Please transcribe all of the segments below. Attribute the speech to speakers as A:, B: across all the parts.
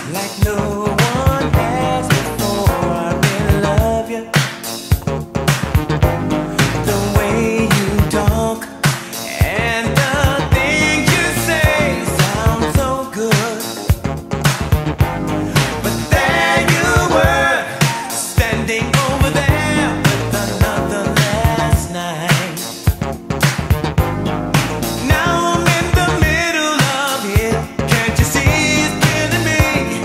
A: like no one has before. I really love you, the way you talk and the things you say sound so good. But there you were, standing over there with another last night. Now I'm in the middle of it. Can't you see it's killing me?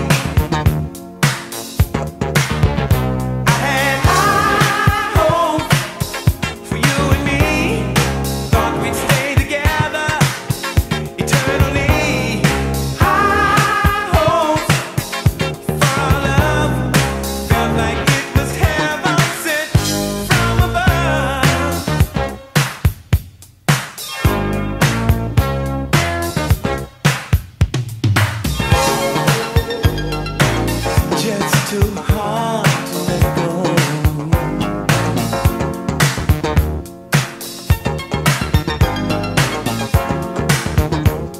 A: I had high hopes for you and me. Thought we'd stay together eternally. High hopes for our love. Felt like it was heaven sent from above. Just too hard to let go.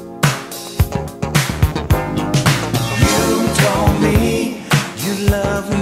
A: You told me you love me.